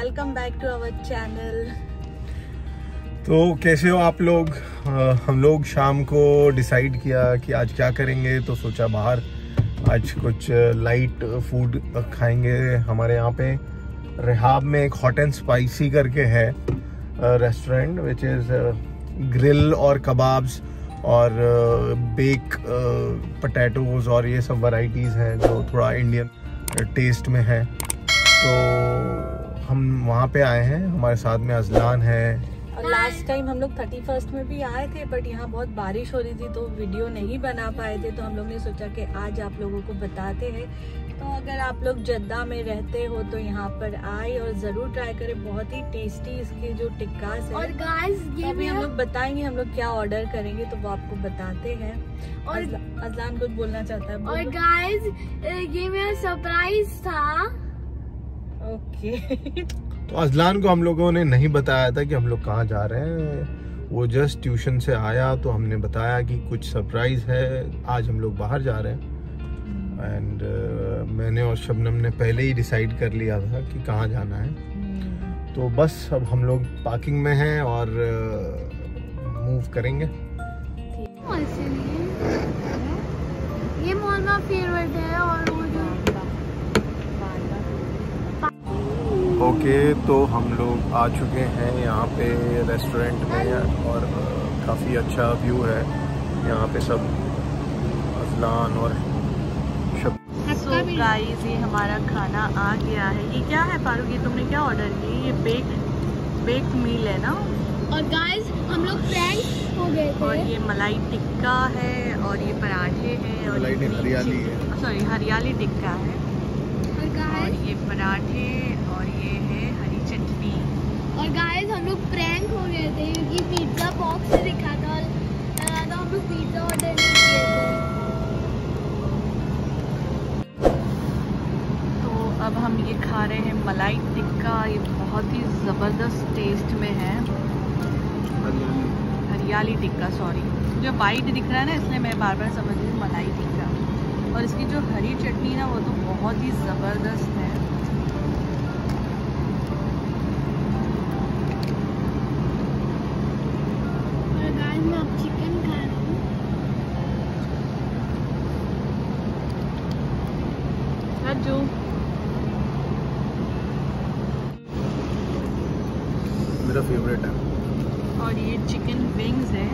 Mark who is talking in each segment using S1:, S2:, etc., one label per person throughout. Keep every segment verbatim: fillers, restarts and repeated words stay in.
S1: Welcome back to our channel.
S2: तो कैसे हो आप लोग? आ, हम लोग शाम को डिसाइड किया कि आज क्या करेंगे, तो सोचा बाहर आज कुछ लाइट फूड खाएंगे। हमारे यहाँ पे रिहाब में एक हॉट एंड स्पाइसी करके है रेस्टोरेंट, विच इज़ ग्रिल और कबाब्स और बेक पोटैटोज और ये सब वैरायटीज़ हैं जो थोड़ा इंडियन टेस्ट में है। तो हम वहाँ पे आए हैं, हमारे साथ में अजलान है।
S1: लास्ट टाइम हम लोग थर्टी फर्स्ट में भी आए थे, बट यहाँ बहुत बारिश हो रही थी तो वीडियो नहीं बना पाए थे। तो हम लोग ने सोचा कि आज आप लोगों को बताते हैं। तो अगर आप लोग जद्दा में रहते हो तो यहाँ पर आए और जरूर ट्राई करें। बहुत ही टेस्टी इसके जो टिक्कास है। और गाइस ये भी हम लोग बताएंगे हम लोग क्या ऑर्डर करेंगे, तो वो आपको बताते हैं। और अजलान कुछ बोलना चाहता है।
S3: और गाइस ये मेरा सरप्राइज था।
S1: ओके
S2: तो अजलान को हम लोगों ने नहीं बताया था कि हम लोग कहाँ जा रहे हैं। वो जस्ट ट्यूशन से आया तो हमने बताया कि कुछ सरप्राइज है, आज हम लोग बाहर जा रहे हैं। एंड uh, मैंने और शबनम ने पहले ही डिसाइड कर लिया था कि कहाँ जाना है। तो बस अब हम लोग पार्किंग में हैं और मूव uh, करेंगे।
S3: ये मॉल का फेवरेट है। और वो जो
S2: ओके okay, तो हम लोग आ चुके हैं यहाँ पे रेस्टोरेंट में और काफ़ी अच्छा व्यू है यहाँ पे। सब अजलान और
S1: सो गाइस ये हमारा खाना आ गया है। ये क्या है फारूक, ये तुमने क्या ऑर्डर किया? ये बेक्ड बेक्ड मील है ना।
S3: और गाइस हम लोग फ्रेंड्स हो गए थे।
S1: और ये मलाई टिक्का है और ये पराठे हैं और
S2: मलाई हरियाली है,
S1: सॉरी हरियाली टिक्का है।
S3: और गाइस
S1: और ये पराठे और ये है हरी चटनी।
S3: और गाइस हम लोग प्रैंक हो गए थे क्योंकि पिज्जा बॉक्स से दिखा था तो हम लोग पिज्जा ऑर्डर नहीं किए थे।
S1: अब हम ये खा रहे हैं मलाई टिक्का। ये बहुत ही ज़बरदस्त टेस्ट में है। हरियाली टिक्का, सॉरी जो वाइट दिख रहा है ना इसलिए मैं बार बार समझ रही हूँ मलाई टिक्का। और इसकी जो हरी चटनी ना वो तो बहुत ही ज़बरदस्त है।
S3: और गाइस मैं अब चिकन खा रही हूँ।
S1: राजू
S2: मेरा फेवरेट है।
S1: और ये चिकन विंग्स है,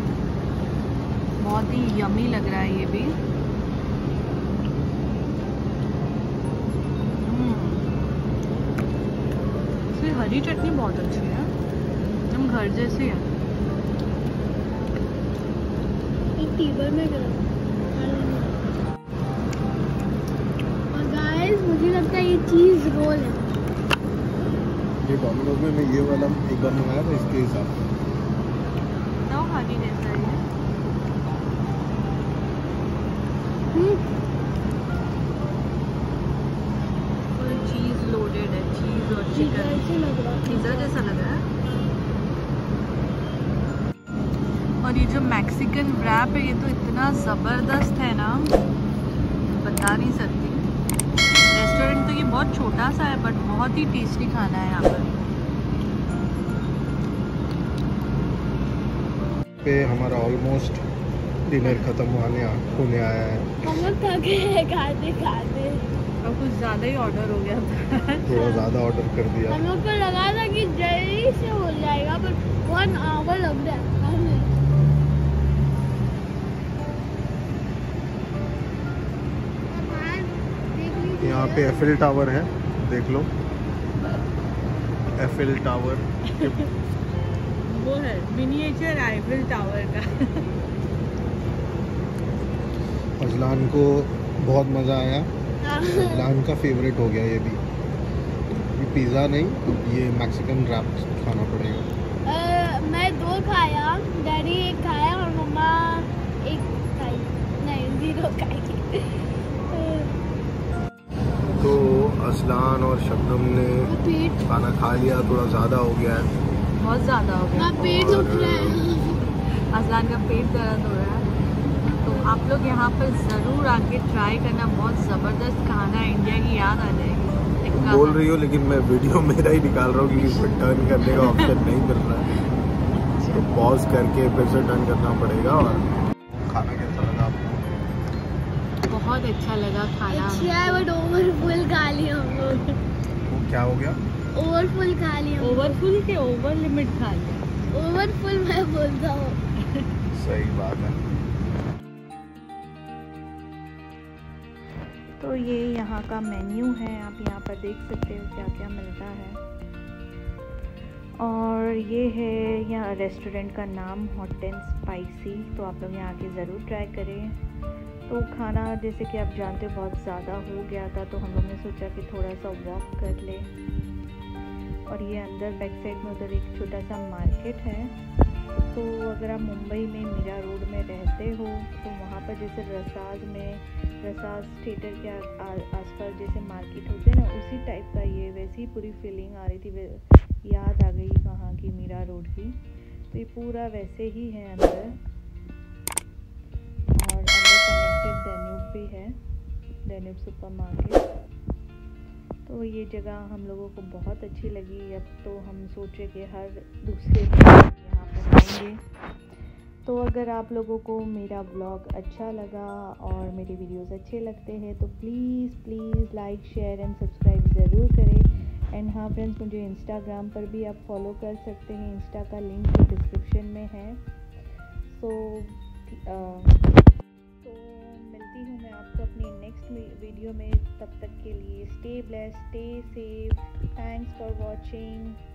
S1: बहुत ही यमी लग रहा है ये भी। इसकी हरी चटनी बहुत अच्छी है, एकदम घर जैसी है।
S3: एक टेबल में गरम। और गाइस मुझे लगता है ये चीज रोल है।
S2: ये डोमिनोज में मैं ये वाला एक बार मंगाया था इसके हिसाब से।
S1: ना खाने जैसा है। फुल चीज लोडेड है, चीज और चिकन। पिज्जा जैसा लग रहा है। और ये जो मैक्सिकन रैप है ये तो इतना ज़बरदस्त है ना, बता नहीं सकती। रेस्टोरेंट तो ये बहुत छोटा सा है बट बहुत ही टेस्टी खाना है यहाँ पर।
S2: पे हमारा ऑलमोस्ट डिनर खत्म होने होने आया है।
S3: हम लोग थके हैं खाते खाते।
S1: और कुछ ज़्यादा ही ऑर्डर हो गया था।
S2: थोड़ा ज़्यादा ऑर्डर कर दिया।
S3: हम लोग को लगा था कि जल्दी से हो जाएगा पर वन आवर लग रहा है।
S2: यहाँ पे एफिल टावर है, देख लो एफिल टावर।
S1: वो है मिनिएचर आईफिल टावर का।
S2: अजलान को बहुत मज़ा आया। अजलान का फेवरेट हो गया ये भी। ये पिज़्ज़ा नहीं, ये मैक्सिकन रैप खाना पड़ेगा।
S3: आ, मैं दो खाया, डैडी एक खाया और मम्मा एक खाई। नहीं जीरो खाई।
S2: तो अजलान और शबनम ने खाना खा लिया, थोड़ा ज़्यादा हो गया है।
S1: बहुत ज़्यादा हो गया।
S3: पेट दुख रहा है।
S1: अजलान का पेट दर्द हो रहा है। तो आप लोग यहाँ पर ज़रूर आके ट्राई करना, बहुत ज़बरदस्त खाना है, इंडिया की याद आ जाएगी।
S2: तुम बोल रही हो लेकिन मैं वीडियो मेरा ही निकाल रहा हूँ क्योंकि इसमें टर्न करने का ऑप्शन नहीं मिल रहा है, तो पॉज करके फिर से टर्न करना पड़ेगा। और खाना कैसा लगा आपको?
S1: बहुत अच्छा लगा खाना।
S3: अच्छा है बट ओवरफुल खा लिया हम लोग।
S2: वो क्या हो गया?
S3: ओवरफुल खा लिया।
S1: ओवरफुल के ओवर लिमिट खा लिया।
S3: ओवरफुल मैं बोलता हूँ।
S2: सही बात है।
S1: तो ये यहाँ का मेन्यू है, आप यहाँ पर देख सकते हो क्या क्या मिलता है। और ये है यहाँ रेस्टोरेंट का नाम हॉट एंड स्पाइसी, तो आप लोग यहाँ आके ज़रूर ट्राई करें। तो खाना जैसे कि आप जानते हो बहुत ज़्यादा हो गया था, तो हम लोग ने सोचा कि थोड़ा सा वॉक कर ले। और ये अंदर बैक साइड में उधर एक छोटा सा मार्केट है। तो अगर आप मुंबई में मीरा रोड में रहते हो तो वहाँ पर जैसे रसाज में रसाज थिएटर के आसपास जैसे मार्केट होते हैं ना, उसी टाइप का ये वैसी ही पूरी फीलिंग आ रही थी, याद आ गई वहाँ की मीरा रोड की। तो ये पूरा वैसे ही है अंदर, और अंदर कनेक्टेड डेन्यूब भी है, डेन्यूब सुपर मार्केट। तो ये जगह हम लोगों को बहुत अच्छी लगी। अब तो हम सोचे कि हर दूसरे दिन यहाँ पर आएंगे। तो अगर आप लोगों को मेरा ब्लॉग अच्छा लगा और मेरे वीडियोस अच्छे लगते हैं तो please please like share and subscribe ज़रूर करें। एंड हाँ फ्रेंड्स, मुझे इंस्टाग्राम पर भी आप फॉलो कर सकते हैं, इंस्टा का लिंक डिस्क्रिप्शन में है। सो तो मिलती हूँ मैं आपको अपनी नेक्स्ट वीडियो में, तब तक के लिए stay blessed, stay safe, thanks for watching.